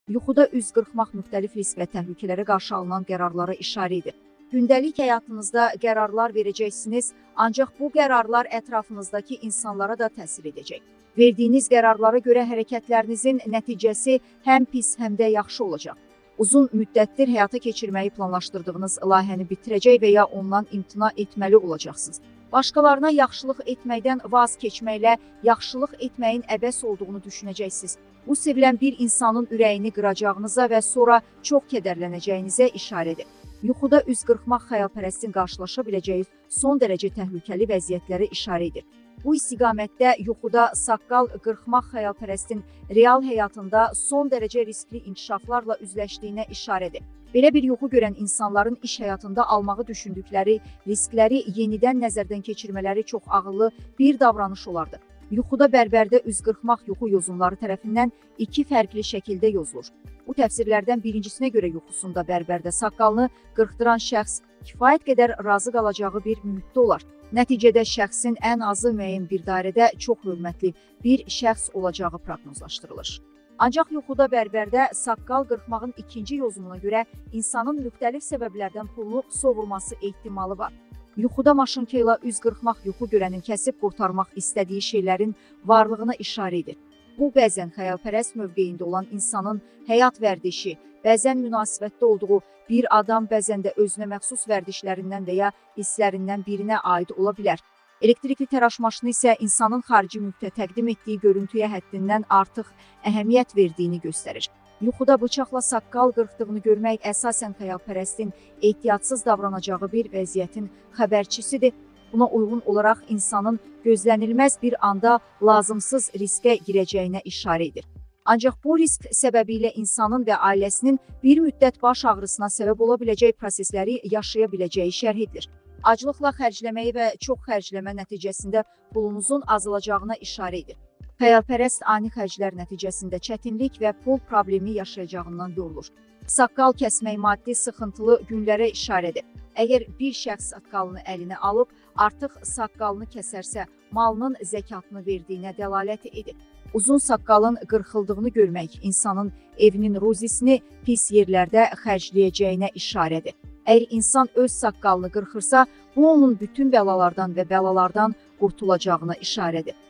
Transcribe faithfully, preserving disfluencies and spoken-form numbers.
Yuxuda üz qırxmaq müxtəlif risk və təhlükələrə qarşı alınan qərarlara işarə edir. Gündəlik həyatınızda qərarlar verəcəksiniz, ancaq bu qərarlar ətrafınızdakı insanlara da təsir edəcək. Verdiyiniz qərarlara görə hərəkətlərinizin nəticəsi həm pis, həm də yaxşı olacaq. Uzun müddətdir həyata keçirməyi planlaşdırdığınız layihəni bitirəcək və ya ondan imtina etməli olacaqsınız. Başqalarına yaxşılıq etməkdən vaz keçməklə yaxşılıq etməyin əbəs olduğunu düşünəcəksiniz. Bu sevilən bir insanın ürəyini qıracağınıza və sonra çox kədərlənəcəyinizə işarədir. Yuxuda üz qırxmaq xəyalpərəstin qarşılaşa biləcəyi son dərəcə təhlükəli vəziyyətlərə işarə edir. Bu istiqamətdə yuxuda saqqal qırxmaq xəyalpərəstin real həyatında son dərəcə riskli inkişaflarla üzləşdiyinə işarədir. Belə bir yuxu görən insanların iş həyatında almağı düşündükləri riskləri yenidən nəzərdən keçirmələri çox ağıllı bir davranış olardı. Yuxuda bərbərdə üz qırxmaq yuxu yozumları tərəfindən iki fərqli şəkildə yozulur. Bu təfsirlərdən birincisinə görə yuxusunda bərbərdə saqqalını qırxdıran şəxs kifayət qədər razı qalacağı bir mühitdə olar. Nəticədə şəxsin ən azı müəyyən bir dairədə çox hörmətli bir şəxs olacağı proqnozlaşdırılır. Ancaq yuxuda bərbərdə saqqal qırxmağın ikinci yozumuna görə insanın müxtəlif səbəblərdən pulunu sovurması ehtimalı var. Yuxuda maşınka ilə üz qırxmaq yuxu görənin kəsib qurtarmaq istədiyi şeylərin varlığına işarə edir. Bu, bəzən xəyalpərəst mövqeyində olan insanın həyat vərdişi, bəzən münasibətdə olduğu bir adam, bəzən də özünə məxsus vərdişlərindən və ya hisslərindən birinə aid ola bilər. Elektrikli təraş maşını isə insanın xarici mühitə təqdim etdiyi görüntüyə həddindən artıq əhəmiyyət verdiyini göstərir. Yuxuda bıçaqla saqqal qırxdığını görmək əsasən xəyalpərəstin ehtiyatsız davranacağı bir vəziyyətin xəbərçisidir. Buna uyğun olaraq insanın gözlənilməz bir anda lazımsız riskə girəcəyinə işarə edir. Ancaq bu risk səbəbilə insanın və ailəsinin bir müddət baş ağrısına səbəb ola biləcək prosesləri yaşaya biləcəyi şərh edilir. Aclıqla xərcləməyi və çox xərcləmə nəticəsində pulunuzun azalacağına işarə edir. Xəyalpərəst ani xərclər nəticəsində çətinlik və pul problemi yaşayacağından yorulur. Saqqal kəsmək maddi sıxıntılı günlərə işarədir. Əgər bir şəxs saqqalını əlinə alıb, artıq saqqalını kəsərsə, malının zəkatını verdiyinə dəlalət edir. Uzun saqqalın qırxıldığını görmək insanın evinin ruzisini pis yerlərdə xərcləyəcəyinə işarədir. Əgər insan öz saqqalını qırxırsa, bu onun bütün bəlalardan və bəlalardan qurtulacağına işarədir.